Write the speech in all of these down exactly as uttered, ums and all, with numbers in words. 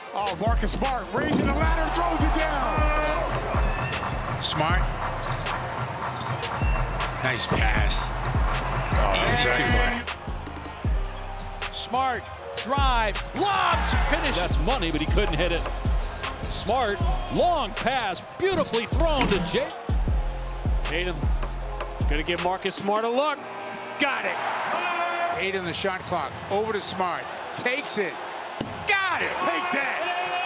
Oh, Marcus Smart raising the ladder, throws it down. Smart. Nice pass. Oh, Smart, drive, lobs, finish. That's money, but he couldn't hit it. Smart, long pass, beautifully thrown to Jay. Tatum gonna give Marcus Smart a look. Got it. Eight in the shot clock. Over to Smart. Takes it. Got it. Take that.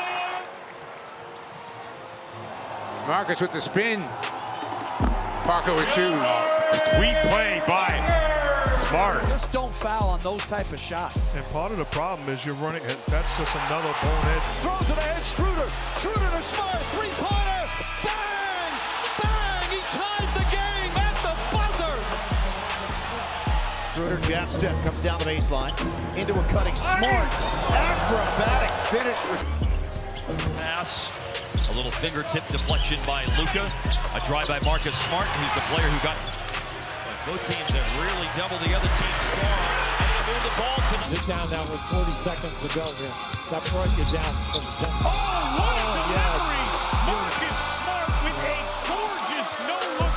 Marcus with the spin. Parker with two. Sweet play by Smart. Just don't foul on those type of shots. And part of the problem is you're running, that's just another bonehead. Throws it ahead, Schroeder. Schroeder to Smart, three-pointer. Bang! Bang! He ties the game at the buzzer. Schroeder jab step, comes down the baseline. Into a cutting Smart. Acrobatic finish. Pass. A little fingertip deflection by Luka. A drive by Marcus Smart, who's the player who got... Both teams have really doubled the other team's score. And they move the ball to... Sit down now with forty seconds to go here. That brought you down from ten. Oh, what a delivery! Marcus Smart with a gorgeous no-look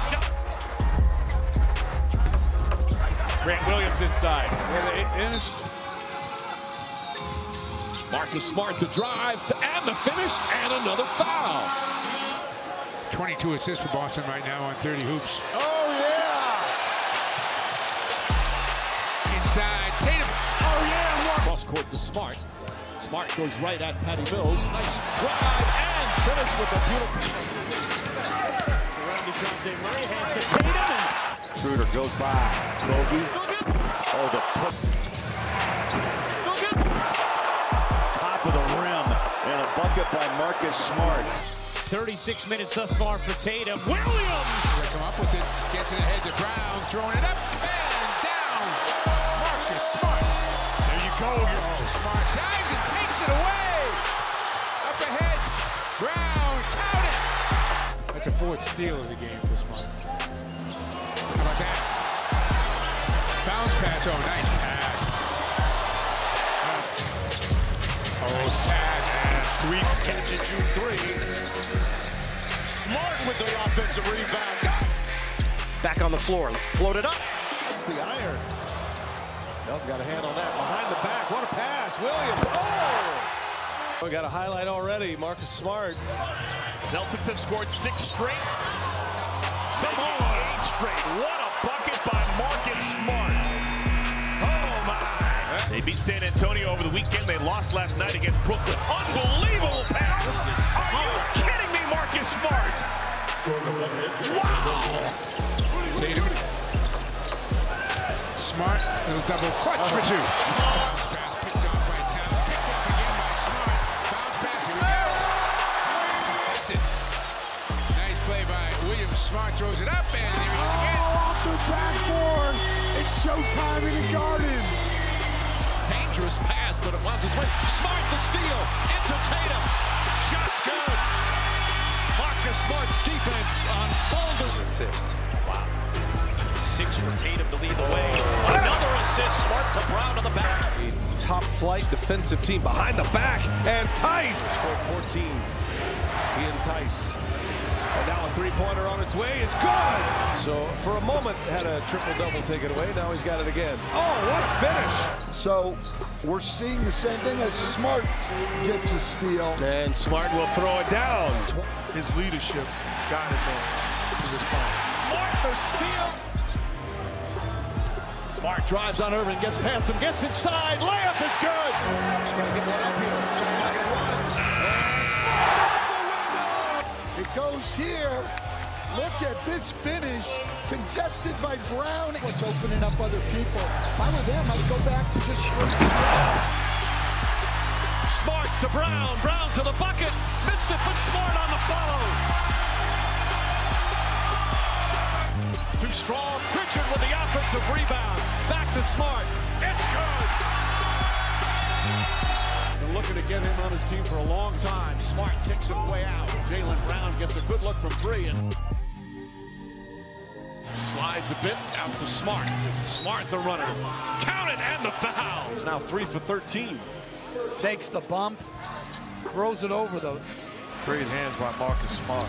shot. Grant Williams inside. Marcus Smart the drive and the finish and another foul. twenty-two assists for Boston right now on thirty hoops. Oh, yeah! Inside, Tatum. Oh, yeah! Cross court to Smart. Smart goes right at Patty Mills. Nice drive and finish with a beautiful. Around DeJounte Murray, hands to Tatum. And Schroeder goes by. Bogey. Oh, the put. Top of the rim. And a bucket by Marcus Smart. thirty-six minutes thus far for Tatum. Williams! They come up with it. Gets it ahead to Brown. Throwing it up and down. Marcus Smart. There you go. Oh, Smart dives and takes it away. Up ahead. Brown. Count it. That's a fourth steal of the game for Smart. How about that? Bounce pass. Oh, nice pass. Oh, pass. Sweet catch at June three. Smart with the offensive rebound. Back on the floor, floated up. That's the iron. Nope, got a hand on that. Behind the back, what a pass. Williams, oh! We got a highlight already, Marcus Smart. Celtics have scored six straight. Come on, eight straight. What a bucket by Marcus Smart. Oh, my. They beat San Antonio over the weekend. They lost last night against Brooklyn. Unbelievable pass. Are you kidding me, Marcus Smart? Wow. Tatum. Smart. Little double clutch for two. Bounce pass picked up by Town. Picked up again by Smart. Bounce pass. Here we go. Nice play by Williams. Smart throws it up and here we go again. Oh, off the backboard. It's showtime in the Garden. Dangerous pass, but it winds its way. Smart the steal into Tatum. Shot's good. Marcus Smart's defense on full assist. Wow. Six for Tatum to lead the way. Another assist. Smart to Brown on the back. A top flight defensive team behind the back. And Tice scored fourteen. He and Tice. And now a three-pointer on its way is good. So for a moment had a triple-double taken away. Now he's got it again. Oh, what a finish. So we're seeing the same thing as Smart gets a steal. And Smart will throw it down. His leadership got it there. Smart the steal. Smart drives on Irving, gets past him, gets inside. Layup is good. It goes here. Look at this finish, contested by Brown. What's opening up other people. If I were them, I'd go back to just straight stretch. Smart to Brown. Brown to the bucket. Missed it, but Smart on the follow. Too strong. Pritchard with the offensive rebound. Back to Smart. It's good. Been looking to get him on his team for a long time. Smart kicks it way out. Jaylen Brown gets a good look from three and slides a bit out to Smart. Smart the runner. Count it and the foul. It's now three for thirteen. Takes the bump. Throws it over, though. Great hands by Marcus Smart.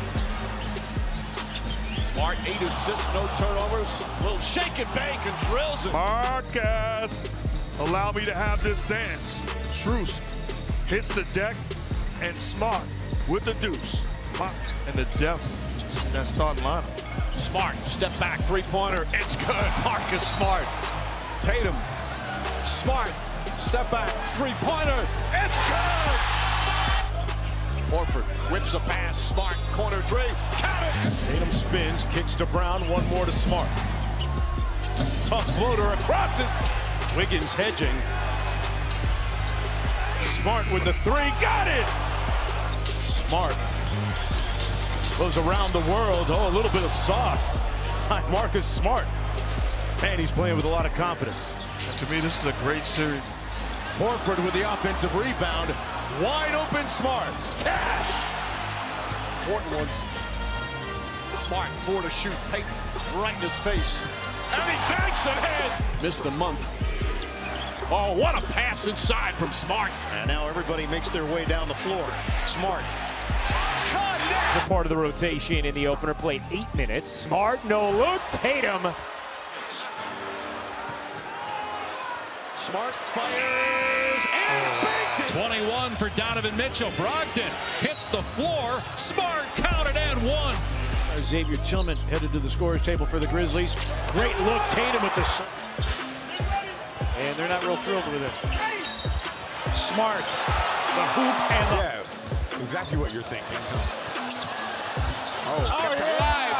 Smart, eight assists, no turnovers. Little shake and bake and drills it. Marcus, allow me to have this dance. Strus hits the deck, and Smart with the deuce. And the depth in that starting lineup. Smart, step back, three-pointer, it's good. Marcus Smart. Tatum, Smart, step back, three-pointer, it's good! Horford whips a pass, Smart, corner three, count it! Tatum spins, kicks to Brown, one more to Smart. Tough floater across it. Wiggins hedging. Smart with the three, got it! Smart goes around the world. Oh, a little bit of sauce by Marcus Smart. And he's playing with a lot of confidence. And to me, this is a great series. Horford with the offensive rebound. Wide open Smart. Cash! Important ones. Smart, four to shoot. Payton right in his face. And he banks ahead. Missed a month. Oh, what a pass inside from Smart. And now everybody makes their way down the floor. Smart. The part of the rotation in the opener, played eight minutes. Smart, no look, Tatum. Smart fires and banked it. twenty-one for Donovan Mitchell. Brogdon hits the floor. Smart counted and one. Xavier Tillman headed to the scorer's table for the Grizzlies. Great look, Tatum with the... And they're not real thrilled with it. Smart, the hoop and the... Yeah, exactly what you're thinking. Oh, Oh, kept yeah. alive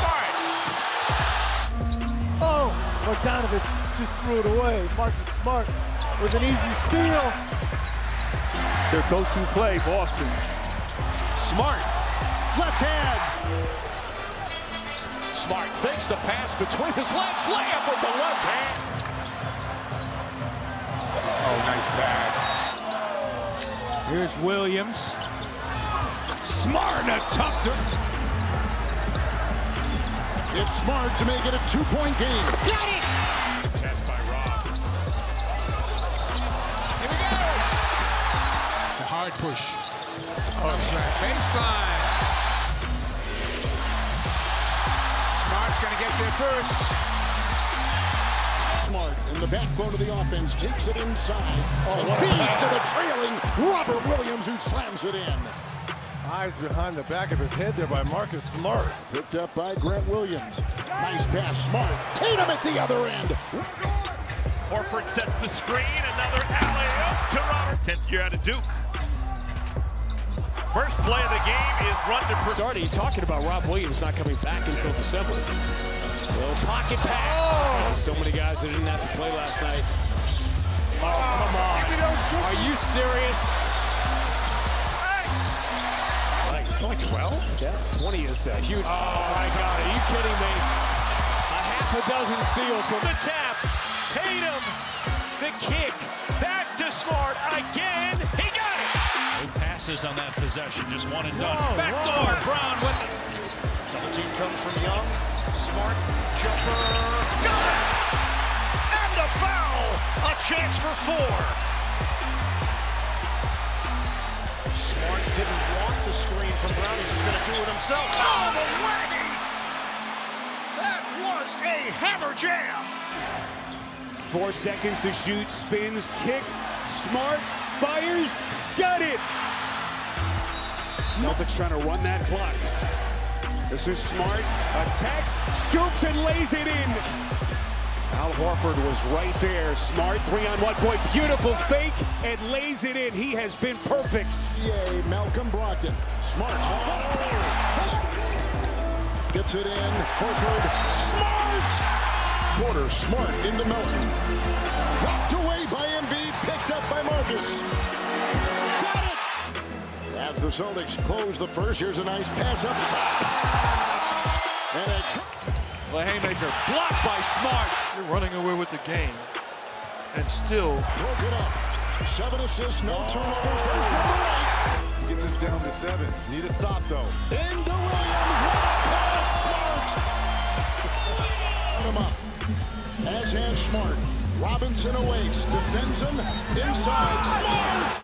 by Smart. Oh, Bogdanovich just threw it away. Marcus Smart with an easy steal. Their go-to play, Boston. Smart, left hand. Smart fakes the pass between his legs, layup with the left hand. Oh, nice pass. Here's Williams. Smart, a tough. It's Smart to make it a two-point game. Got it! Pass by Rob. Here we go. The hard push. Oh, baseline. Smart's going to get there first. Smart in the backbone of the offense takes it inside and feeds to the trailing Robert Williams, who slams it in. Eyes behind the back of his head there by Marcus Smart. Picked up by Grant Williams. Nice pass, Smart. Tatum at the other end. Horford sets the screen. Another alley-oop to Robert. tenth year out of Duke. First play of the game is run to... Starting talking about Rob Williams not coming back until December. Little pocket pass. Oh. So many guys that didn't have to play last night. Oh, come on. Are you serious? Like twelve? Yeah, twenty is uh, huge. Oh, my God, are you kidding me? A half a dozen steals from The tap. Tatum. The kick. Back to Smart again. He got it. No passes on that possession. Just one and done. Whoa, Back whoa. door. Brown with it. Double team comes from Young. Smart jumper. Got it! And a foul. A chance for four. Smart didn't want the screen from Brown. He's just going to do it himself. Oh, the waggy! That was a hammer jam. Four seconds to shoot. Spins, kicks. Smart fires. Got it! Celtics trying to run that clock. This is Smart. Attacks, scoops, and lays it in. Al Horford was right there. Smart, three on one point. Beautiful fake, and lays it in. He has been perfect. Yay, Malcolm Brogdon. Smart. Gets it in. Horford. Smart. Porter. Smart into Melton. Rocked away by M V. Picked up by Marcus. Got it. As the Celtics close the first, here's a nice pass upside. And a The haymaker blocked by Smart. You're running away with the game and still broke it up. Seven assists, no turnovers. There's number eight. Get this down to seven. Need a stop though. Into Williams. What a pass, Smart. Put him up. As has Smart. Robinson awaits. Defends him. Inside. Smart.